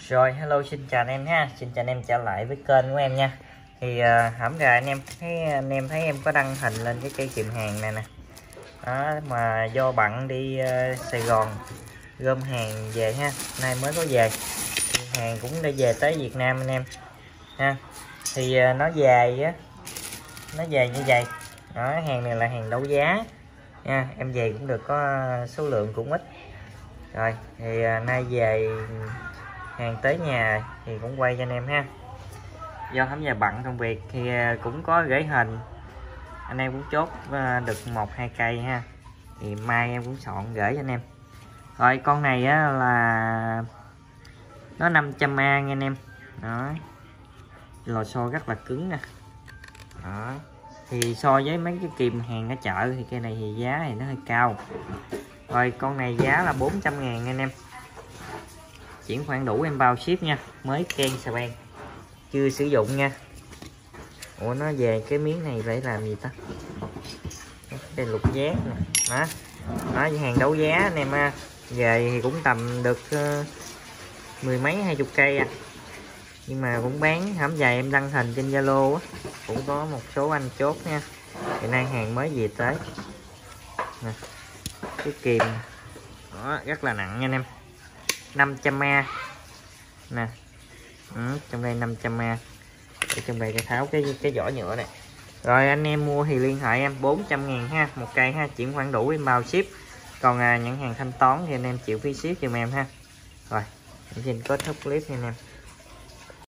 Rồi, hello, xin chào anh em ha, xin chào anh em trở lại với kênh của em nha. Thì hổm rồi anh em thấy em có đăng hình lên cái cây kìm hàng này nè. Đó, mà do bận đi Sài Gòn gom hàng về ha, nay mới có về. Thì hàng cũng đã về tới Việt Nam anh em ha. Thì nó dài á, nó dài như vậy. Đó, hàng này là hàng đấu giá nha, em về cũng được, có số lượng cũng ít. Rồi, thì nay về hàng tới nhà thì cũng quay cho anh em ha. Do hôm giờ bận công việc thì cũng có gửi hình, anh em cũng chốt được 1-2 cây ha, thì mai em cũng soạn gửi cho anh em. Rồi con này á là nó 500A nha anh em. Đó, lò xo rất là cứng nè. Đó, thì so với mấy cái kìm hàng ở chợ thì cây này thì giá thì nó hơi cao. Rồi con này giá là 400.000 anh em, chuyển khoản đủ em bao ship nha, mới ken xà beng, chưa sử dụng nha. Ủa, nó về cái miếng này phải làm gì ta? Đây lục giác nè. Đó, đó hàng đấu giá anh em ha. Về thì cũng tầm được mười mấy 20 cây à, nhưng mà cũng bán hãm dài em đăng hình trên Zalo á, cũng có một số anh chốt nha. Hiện nay hàng mới về tới nè. Cái kìm đó rất là nặng nha anh em, 500A nè. Trong đây 500A, ở trong đây cái tháo cái vỏ nhựa này. Rồi anh em mua thì liên hệ em 400.000 ha, một cây ha, chuyển khoản đủ em bao ship. Còn nhận hàng thanh toán thì anh em chịu phí ship giùm em ha. Rồi em xin kết thúc clip nha anh em.